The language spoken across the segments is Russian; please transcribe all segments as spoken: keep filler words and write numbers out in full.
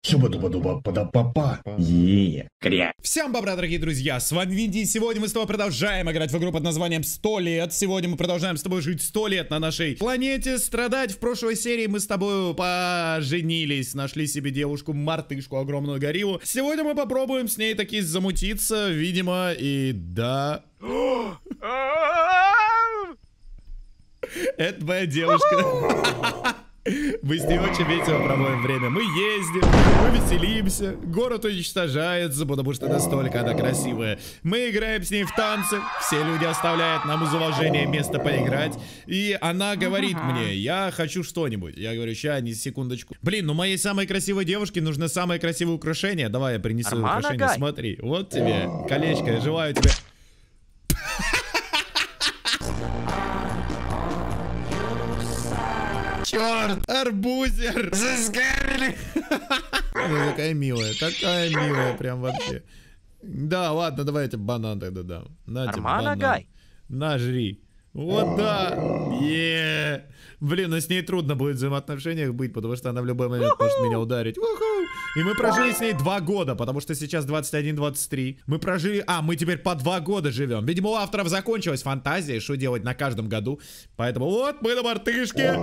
Суба-дуба-дуба-пада-папа. Еее. Кря. Всем бобра, дорогие друзья, с вами Винди, и сегодня мы с тобой продолжаем играть в игру под названием сто лет. Сегодня мы продолжаем с тобой жить сто лет на нашей планете, страдать. В прошлой серии мы с тобой поженились, нашли себе девушку-мартышку, огромную гориллу. Сегодня мы попробуем с ней таки замутиться, видимо, и да... Это моя девушка. Мы с ней очень весело проводим время. Мы ездим, мы веселимся. Город уничтожается, потому что настолько она красивая. Мы играем с ней в танцы. Все люди оставляют нам из уважения место поиграть. И она говорит мне: я хочу что-нибудь. Я говорю: ща, не секундочку. Блин, ну моей самой красивой девушке нужно самое красивое украшение. Давай я принесу украшение. Смотри, вот тебе колечко. Я желаю тебе... Черт, арбузер! Заскарили! Она такая милая, такая милая, прям вообще. Да, ладно, давайте банан тогда дам. На тебе банан. На, жри. Вот да! Еее! Блин, ну с ней трудно будет в взаимоотношениях быть, потому что она в любой момент может меня ударить. И мы прожили с ней два года, потому что сейчас двадцать один двадцать три. Мы прожили... А, мы теперь по два года живем. Видимо, у авторов закончилась фантазия, что делать на каждом году. Поэтому вот мы на мартышке.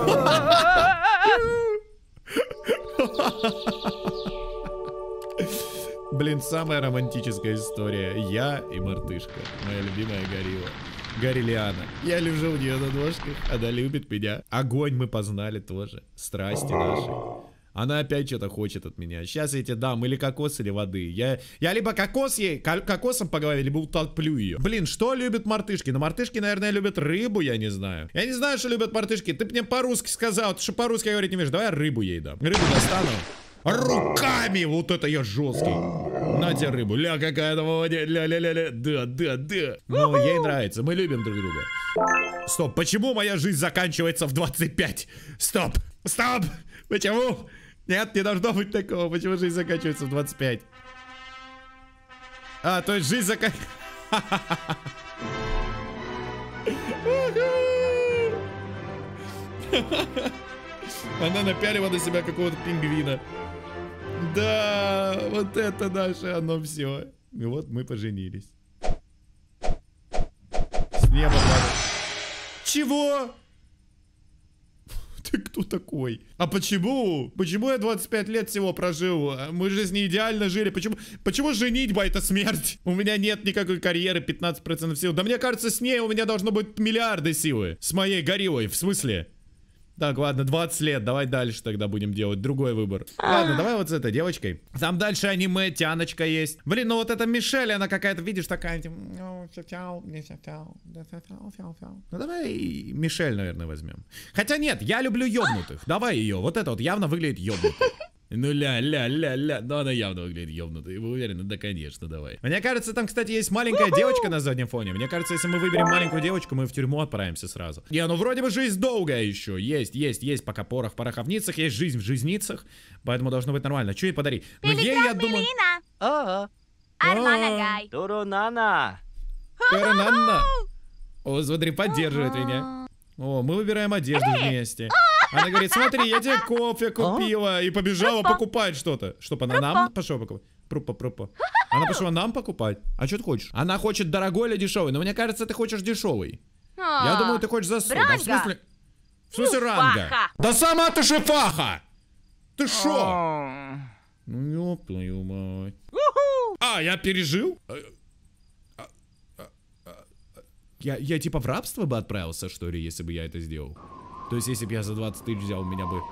Блин, самая романтическая история. Я и мартышка. Моя любимая горилла. Гориллиана. Я лежу у нее на ножках, она любит меня. Огонь мы познали тоже. Страсти наши. Она опять что-то хочет от меня. Сейчас я тебе дам или кокос, или воды. Я, я либо кокос ей, кокосом по голове, либо утоплю ее. Блин, что любят мартышки? Ну, мартышки, наверное, любят рыбу, я не знаю. Я не знаю, что любят мартышки. Ты мне по-русски сказал, ты что по-русски говорить не умеешь. Давай я рыбу ей дам. Рыбу достану. Руками! Вот это я жесткий. На тебе рыбу. Ля, какая-то молодец. Ля-ля-ля-ля. Да, да, да. Ну, ей нравится. Мы любим друг друга. Стоп. Почему моя жизнь заканчивается в двадцать пять? Стоп. Стоп. Почему? Нет, не должно быть такого. Почему жизнь заканчивается в двадцать пять? А, то есть жизнь заканчивается... Она напялила на себя какого-то пингвина. Да, вот это наше оно все. И вот мы поженились. С неба падает. Чего? Ты кто такой? А почему? Почему я двадцать пять лет всего прожил? Мы же с ней идеально жили. Почему? Почему женитьба — это смерть? У меня нет никакой карьеры, пятнадцать процентов сил. Да мне кажется, с ней у меня должно быть миллиарды силы. С моей гориллой, в смысле? Так, ладно, двадцать лет, давай дальше тогда будем делать другой выбор. Ладно, давай вот с этой девочкой. Там дальше аниме, тяночка есть. Блин, ну вот эта Мишель, она какая-то, видишь, такая... Ну давай Мишель, наверное, возьмем. Хотя нет, я люблю ёбнутых. Давай ее, вот это вот явно выглядит ёбнутой. Ну ля-ля-ля-ля, но она явно выглядит ёбнутой. Вы уверены? Да, конечно, давай. Мне кажется, там, кстати, есть маленькая девочка на заднем фоне. Мне кажется, если мы выберем маленькую девочку, мы в тюрьму отправимся сразу. Не, ну вроде бы жизнь долгая еще. Есть, есть, есть, пока порох в пороховницах, есть жизнь в жизницах. Поэтому должно быть нормально. Че ей подари? Ну ей, я думаю... Торонана. Торонана. О, смотри, поддерживает меня. О, мы выбираем одежду вместе. Она говорит: смотри, я тебе кофе купила. И побежала покупать что-то. Чтоб она нам пошла покупать. Прупа, прупа. Она пошла нам покупать. А что ты хочешь? Она хочет дорогой или дешевый? Но мне кажется, ты хочешь дешевый. Я думаю, ты хочешь за сто. Да, в смысле? В смысле ранга? Да сама ты шефаха! Ты шо? Ну ёб твою мать. А, я пережил? Я, я типа в рабство бы отправился, что ли, если бы я это сделал? То есть, если бы я за двадцать тысяч взял, у меня бы...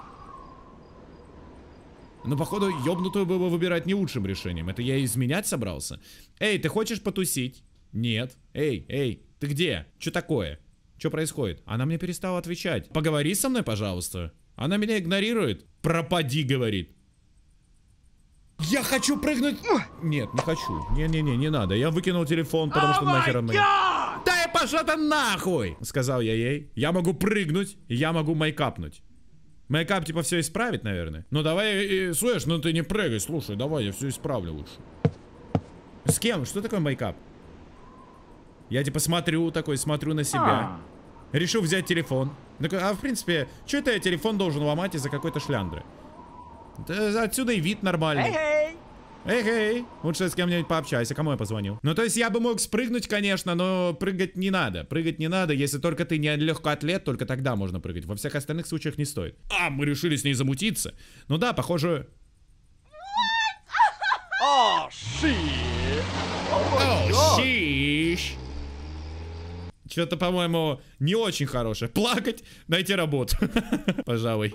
Ну, походу, ёбнутую было выбирать не лучшим решением. Это я изменять собрался? Эй, ты хочешь потусить? Нет. Эй, эй, ты где? Что такое? Что происходит? Она мне перестала отвечать. Поговори со мной, пожалуйста. Она меня игнорирует. Пропади, говорит. Я хочу прыгнуть. Нет, не хочу. Не-не-не, не надо. Я выкинул телефон, потому что нахер он мне... Да и пошла ты нахуй! Сказал я ей. Я могу прыгнуть, я могу мейкапнуть. Мейкап типа все исправит, наверное. Ну давай, и, слышь, ну ты не прыгай, слушай, давай, я все исправлю лучше. С кем? Что такое мейкап? Я типа смотрю такой, смотрю на себя. Решил взять телефон. А в принципе, что это я телефон должен ломать из-за какой-то шляндры? Да, отсюда и вид нормальный. Эй-эй! Эй-эй, лучше с кем-нибудь пообщайся, кому я позвонил. Ну, то есть я бы мог спрыгнуть, конечно, но прыгать не надо. Прыгать не надо, если только ты не легкоатлет, только тогда можно прыгать. Во всех остальных случаях не стоит. А, мы решили с ней замутиться. Ну да, похоже... О, ши! О, щищ! Что-то, по-моему, не очень хорошее. Плакать, найти работу. Пожалуй.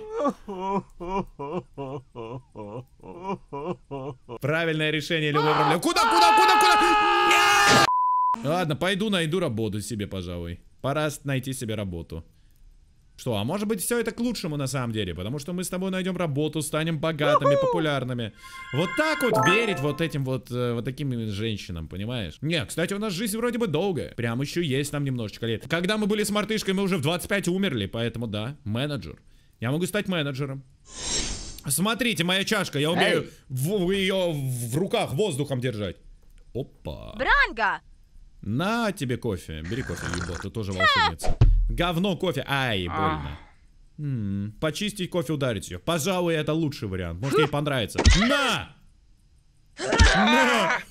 Правильное решение любой проблемы. Куда, куда, куда, куда? Ладно, пойду найду работу себе, пожалуй. Пора найти себе работу. Что, а может быть все это к лучшему на самом деле? Потому что мы с тобой найдем работу, станем богатыми, популярными. Вот так вот верить вот этим вот, э, вот таким женщинам, понимаешь? Не, кстати, у нас жизнь вроде бы долгая. Прям еще есть там немножечко лет. Когда мы были с мартышкой, мы уже в двадцать пять умерли, поэтому да, менеджер. Я могу стать менеджером. Смотрите, моя чашка, я умею в, в ее в руках воздухом держать. Опа. Бранга! На тебе кофе. Бери кофе, ебо, ты тоже волшебница. Говно кофе. Ай, больно. М-м, почистить кофе, ударить ее. Пожалуй, это лучший вариант. Может, ей понравится. На! На!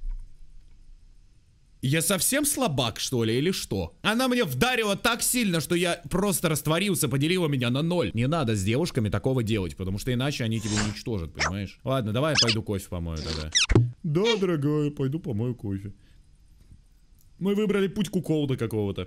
Я совсем слабак, что ли, или что? Она мне вдарила так сильно, что я просто растворился, поделила меня на ноль. Не надо с девушками такого делать, потому что иначе они тебя уничтожат, понимаешь? Ладно, давай я пойду кофе помою тогда. Да, дорогая, пойду помою кофе. Мы выбрали путь куколда какого-то.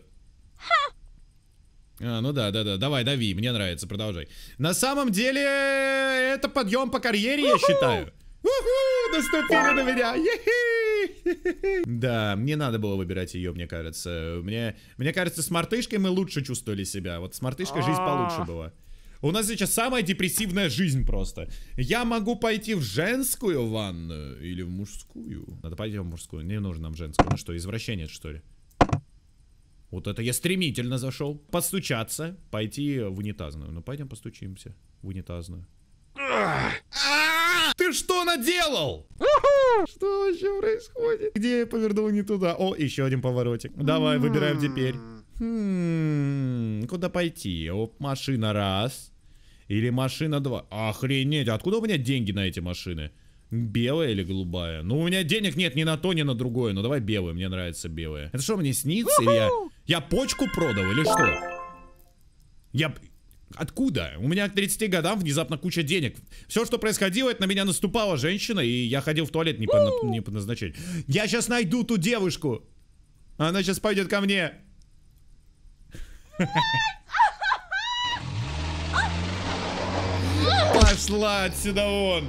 А, ну да, да, да, давай, дави, мне нравится, продолжай. На самом деле, это подъем по карьере, я считаю. Уху, наступили на меня. Е-хи. Да, мне надо было выбирать ее, мне кажется. Мне, мне кажется, с мартышкой мы лучше чувствовали себя. Вот с мартышкой жизнь получше была. У нас сейчас самая депрессивная жизнь просто. Я могу пойти в женскую ванную или в мужскую. Надо пойти в мужскую, не нужно нам женскую. Ну что, извращенец, что ли? Вот это я стремительно зашел. Постучаться, пойти в унитазную. Ну пойдем постучимся в унитазную. Ты что наделал? Что вообще происходит? Где я повернул не туда? О, еще один поворотик. Давай, выбираем теперь. Хм, куда пойти? О, машина раз. Или машина два. Охренеть, откуда у меня деньги на эти машины? Белая или голубая? Ну, у меня денег нет ни на то, ни на другое. Ну, давай белую, мне нравится белая. Это что, мне снится? Или я... я почку продал, или что? Я... Откуда? У меня к тридцати годам внезапно куча денег. Все, что происходило, это на меня наступала женщина, и я ходил в туалет не по, не по назначению. Я сейчас найду ту девушку. Она сейчас пойдет ко мне. Пошла отсюда вон.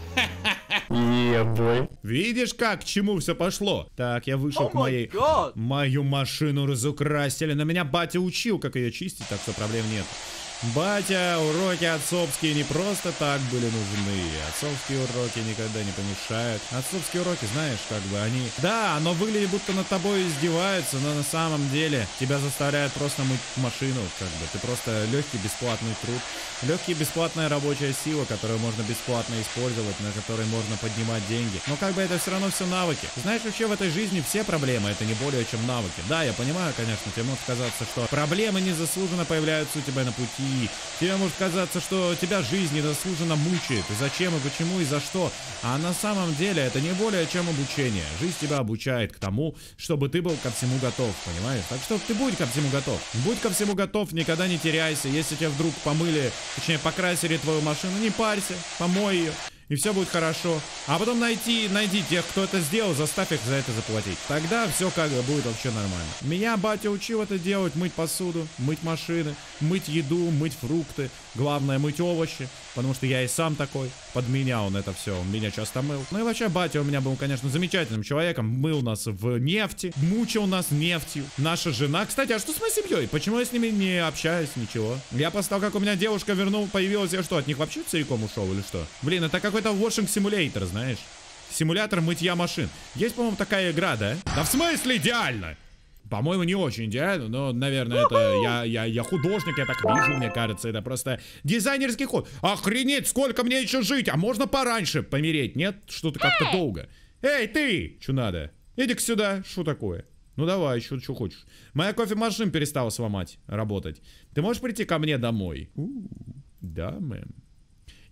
Ебой. Видишь, как к чему все пошло? Так, я вышел О к моей... май гад! Мою машину разукрасили. На меня батя учил, как ее чистить, так что проблем нет. Батя, уроки отцовские не просто так были нужны. Отцовские уроки никогда не помешают. Отцовские уроки, знаешь, как бы они... Да, оно выглядит, будто над тобой издеваются, но на самом деле тебя заставляют просто мыть машину, как бы. Ты просто легкий бесплатный труд. Легкий бесплатная рабочая сила, которую можно бесплатно использовать, на которой можно поднимать деньги. Но как бы это все равно все навыки. Знаешь, вообще в этой жизни все проблемы это не более чем навыки. Да, я понимаю, конечно, тебе может казаться, что проблемы незаслуженно появляются у тебя на пути. Тебе может казаться, что тебя жизнь незаслуженно мучает. И зачем, и почему, и за что. А на самом деле это не более чем обучение. Жизнь тебя обучает к тому, чтобы ты был ко всему готов, понимаешь? Так что ты будь ко всему готов. Будь ко всему готов, никогда не теряйся. Если тебя вдруг помыли, точнее покрасили твою машину, не парься, помой ее. И все будет хорошо. А потом найти, найди тех, кто это сделал, заставь их за это заплатить. Тогда все как бы будет вообще нормально. Меня батя учил это делать, мыть посуду, мыть машины, мыть еду, мыть фрукты. Главное, мыть овощи, потому что я и сам такой. Под меня он это все, он меня часто мыл. Ну и вообще батя у меня был, конечно, замечательным человеком. Мыл нас в нефти, мучил нас нефтью. Наша жена, кстати, а что с моей семьей? Почему я с ними не общаюсь, ничего? Я после того, как у меня девушка вернул, появилась, я что, от них вообще целиком ушел или что? Блин, это какой-то washing simulator, знаешь? Симулятор мытья машин. Есть, по-моему, такая игра, да? Да в смысле идеально? По-моему, не очень идеально, но, наверное, это я, я, я художник, я так вижу, мне кажется, это просто дизайнерский ход. Охренеть, сколько мне еще жить, а можно пораньше помереть, нет? Что-то как-то долго. Эй, ты! Что надо? Иди-ка сюда, что такое? Ну давай, что хочешь. Моя кофемашина перестала сломать, работать. Ты можешь прийти ко мне домой? У-у-у, да, мэм.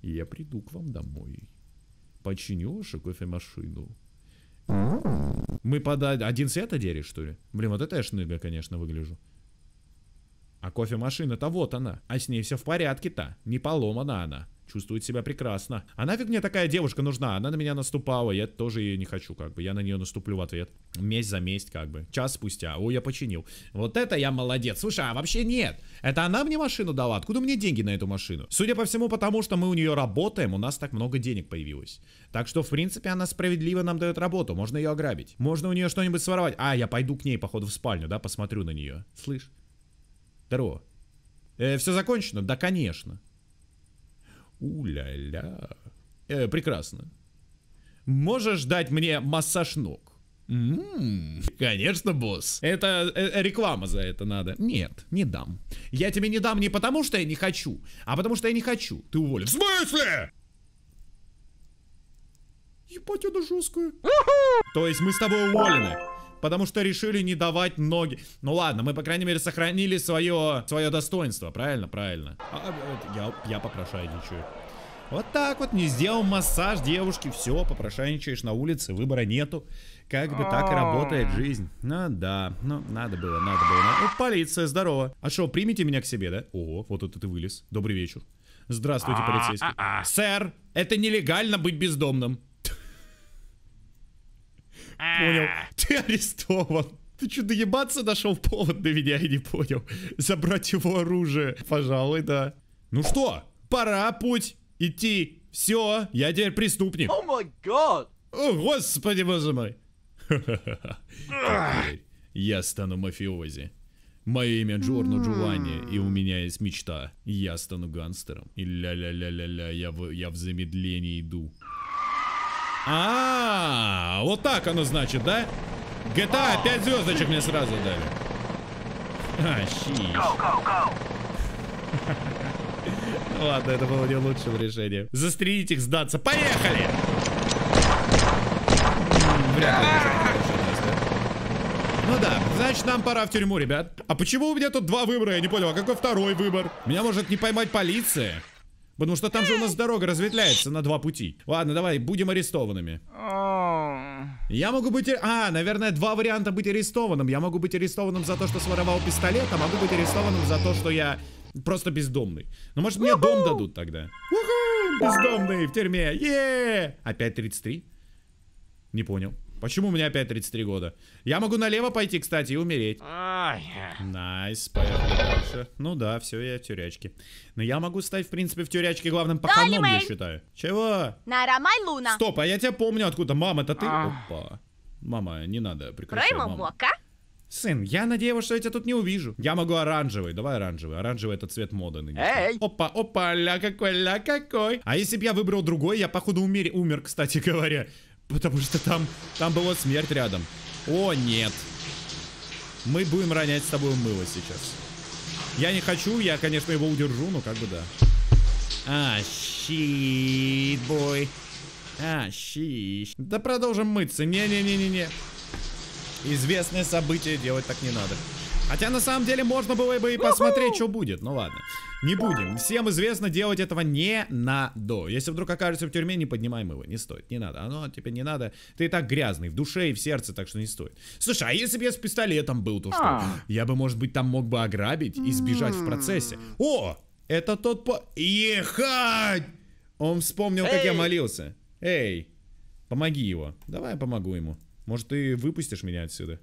И я приду к вам домой. Починю вашу кофемашину. Мы под один цвет одели, что ли? Блин, вот это я шныга, конечно, выгляжу. А кофемашина-то вот она. А с ней все в порядке-то. Не поломана она. Чувствует себя прекрасно. А нафиг мне такая девушка нужна? Она на меня наступала. Я тоже ее не хочу, как бы. Я на нее наступлю в ответ. Месть за месть, как бы. Час спустя. О, я починил. Вот это я молодец. Слушай, а вообще нет. Это она мне машину дала? Откуда мне деньги на эту машину? Судя по всему, потому что мы у нее работаем, у нас так много денег появилось. Так что, в принципе, она справедливо нам дает работу. Можно ее ограбить. Можно у нее что-нибудь своровать. А, я пойду к ней, походу, в спальню, да? Посмотрю на нее. Слышь? Здорово. Э, все закончено? Да, конечно. У-ля-ля. Э, прекрасно. Можешь дать мне массаж ног? М-м-м, конечно, босс. Это э, реклама за это надо. Нет, не дам. Я тебе не дам не потому, что я не хочу, а потому что я не хочу. Ты уволен. В смысле? Ебать, это жесткая. То есть мы с тобой уволены. Потому что решили не давать ноги. Ну ладно, мы, по крайней мере, сохранили свое, свое достоинство. Правильно? Правильно. А, я, я попрошайничаю. Вот так вот, не сделал массаж девушке. Все, попрошайничаешь на улице, выбора нету. Как бы так и работает жизнь. Ну да, ну надо было, надо было. Ну, полиция, здорово. А что, примите меня к себе, да? О, вот это ты вылез. Добрый вечер. Здравствуйте, полицейский. Сэр, это нелегально быть бездомным. Понял. Ты арестован. Ты что, доебаться нашел повод на меня, я не понял. Забрать его оружие. Пожалуй, да. Ну что, пора путь идти. Все, я теперь преступник. О май гад! О, господи, боже мой. Я стану мафиози. Мое имя Джорно Джованни, и у меня есть мечта. Я стану гангстером. И ля-ля-ля-ля-ля, я в, я в замедлении иду. А, вот так оно значит, да? джи ти эй пять звездочек мне сразу дали. А, щи. Ладно, это было не лучшим решением. Застрелить их, сдаться. Поехали! Вряд ли это хорошее место. Ну да, значит, нам пора в тюрьму, ребят. А почему у меня тут два выбора? Я не понял, а какой второй выбор? Меня может не поймать полиция. Потому что там же у нас дорога разветвляется на два пути. Ладно, давай, будем арестованными. Я могу быть... А, наверное, два варианта быть арестованным. Я могу быть арестованным за то, что своровал пистолет, а могу быть арестованным за то, что я просто бездомный. Ну, может, мне дом дадут тогда. Бездомный в тюрьме. Е-е-е! Опять тридцать три? Не понял. Почему у меня опять тридцать три года? Я могу налево пойти, кстати, и умереть. Найс, поехали дальше. Ну да, все, я в тюрячке. Но я могу стать, в принципе, в тюрячке главным паханом, я считаю. Чего? Стоп, а я тебя помню откуда. Мама, это ты? Опа. Мама, не надо, прекращай, мама. Сын, я надеюсь, что я тебя тут не увижу. Я могу оранжевый, давай оранжевый. Оранжевый — это цвет моды нынешний. Опа, опа, ля какой, ля какой. А если бы я выбрал другой, я, походу, умер, умер, кстати говоря. Потому что там, там была смерть рядом. О, нет. Мы будем ронять с тобой мыло сейчас. Я не хочу, я, конечно, его удержу, но как бы да. А, щит, бой. А, щит. Да продолжим мыться. Не-не-не-не-не. Известное событие, делать так не надо. Хотя на самом деле можно было бы и посмотреть, что будет. Ну ладно, не будем. Всем известно, делать этого не надо. Если вдруг окажется в тюрьме, не поднимай его. Не стоит, не надо. Оно тебе не надо. Ты и так грязный в душе и в сердце, так что не стоит. Слушай, а если бы я с пистолетом был, то что? Я бы, может быть, там мог бы ограбить и сбежать в процессе. О, это тот по... Ехать! Он вспомнил, как я молился. Эй, помоги его. Давай я помогу ему. Может, ты выпустишь меня отсюда?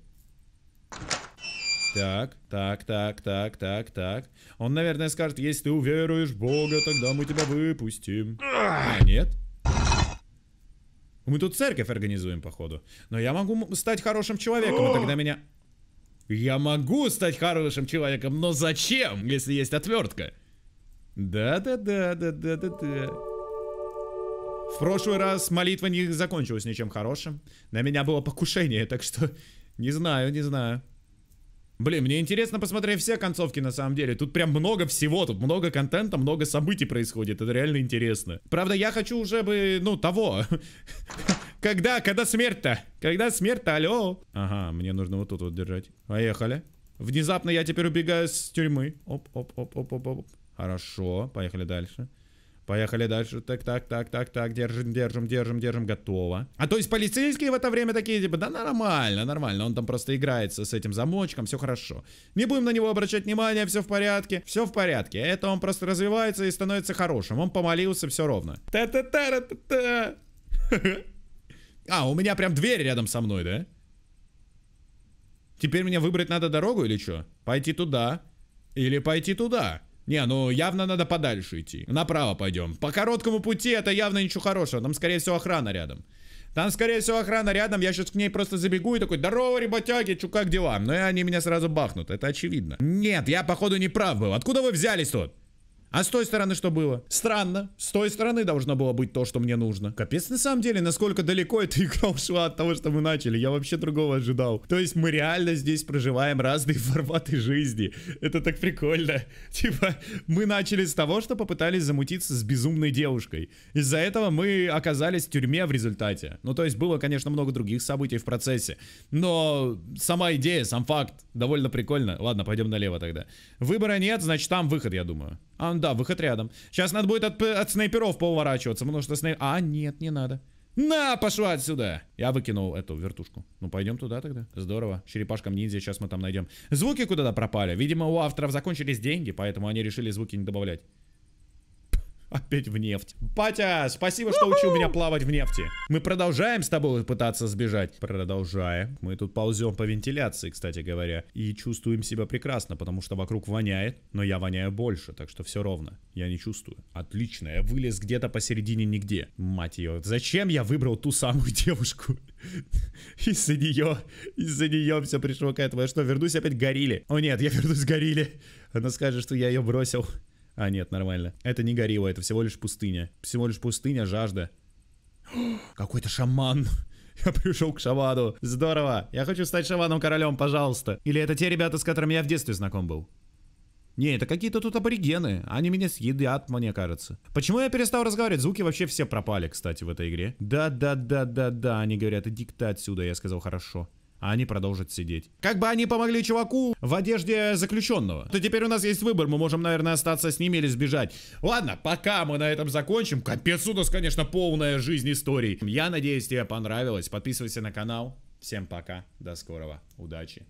Так, так, так, так, так, так. Он, наверное, скажет, если ты уверуешь в Бога, тогда мы тебя выпустим. А, нет? Мы тут церковь организуем, походу. Но я могу стать хорошим человеком, и тогда меня... Я могу стать хорошим человеком, но зачем, если есть отвертка? Да-да-да-да-да-да-да. В прошлый раз молитва не закончилась ничем хорошим. На меня было покушение, так что... Не знаю, не знаю. Блин, мне интересно посмотреть все концовки на самом деле. Тут прям много всего, тут много контента, много событий происходит. Это реально интересно. Правда, я хочу уже бы, ну, того. Когда, когда смерть-то? Когда смерть-то, алло? Ага, мне нужно вот тут вот держать. Поехали. Внезапно я теперь убегаю с тюрьмы. Оп, оп, оп, оп, оп, оп. Хорошо, поехали дальше. Поехали дальше. Так, так, так, так, так. Держим, держим, держим, держим. Готово. А то есть полицейские в это время такие, типа, да нормально, нормально. Он там просто играется с этим замочком, все хорошо. Не будем на него обращать внимание, все в порядке. Все в порядке. Это он просто развивается и становится хорошим. Он помолился, все ровно. Та-та-та-та-та. А, у меня прям дверь рядом со мной, да? Теперь мне выбрать надо дорогу или что? Пойти туда. Или пойти туда. Не, ну явно надо подальше идти. Направо пойдем. По короткому пути это явно ничего хорошего. Там, скорее всего, охрана рядом. Там, скорее всего, охрана рядом. Я сейчас к ней просто забегу и такой: здорово, ребятяги, чё, как дела? Но и они меня сразу бахнут, это очевидно. Нет, я, походу, не прав был. Откуда вы взялись тут? А с той стороны что было? Странно. С той стороны должно было быть то, что мне нужно. Капец, на самом деле, насколько далеко эта игра ушла от того, что мы начали. Я вообще другого ожидал. То есть мы реально здесь проживаем разные форматы жизни. Это так прикольно. Типа, мы начали с того, что попытались замутиться с безумной девушкой. Из-за этого мы оказались в тюрьме в результате. Ну, то есть было, конечно, много других событий в процессе. Но сама идея, сам факт довольно прикольно. Ладно, пойдем налево тогда. Выбора нет, значит, там выход, я думаю. А, да, выход рядом. Сейчас надо будет от, от снайперов поворачиваться, потому что снайпер... А, нет, не надо. На, пошла отсюда. Я выкинул эту вертушку. Ну, пойдем туда тогда. Здорово. Черепашкам ниндзя, сейчас мы там найдем. Звуки куда-то пропали. Видимо, у авторов закончились деньги, поэтому они решили звуки не добавлять. Опять в нефть. Батя, спасибо, что учил меня плавать в нефти. Мы продолжаем с тобой пытаться сбежать. Продолжаем. Мы тут ползем по вентиляции, кстати говоря. И чувствуем себя прекрасно, потому что вокруг воняет. Но я воняю больше, так что все ровно. Я не чувствую. Отлично, я вылез где-то посередине нигде. Мать ее, зачем я выбрал ту самую девушку? Из-за нее, из-за нее все пришло к этому. Я что, вернусь опять к горилле? О нет, я вернусь к горилле. Она скажет, что я ее бросил. А, нет, нормально. Это не горилла, это всего лишь пустыня. Всего лишь пустыня, жажда. Какой-то шаман. Я пришел к шаману. Здорово. Я хочу стать шаманом-королем, пожалуйста. Или это те ребята, с которыми я в детстве знаком был? Не, это какие-то тут аборигены. Они меня съедят, мне кажется. Почему я перестал разговаривать? Звуки вообще все пропали, кстати, в этой игре. Да-да-да-да-да. Они говорят: иди-ка ты отсюда. Я сказал: хорошо. А они продолжат сидеть. Как бы они помогли чуваку в одежде заключенного, то теперь у нас есть выбор. Мы можем, наверное, остаться с ними или сбежать. Ладно, пока мы на этом закончим. Капец, у нас, конечно, полная жизнь историй. Я надеюсь, тебе понравилось. Подписывайся на канал. Всем пока. До скорого. Удачи.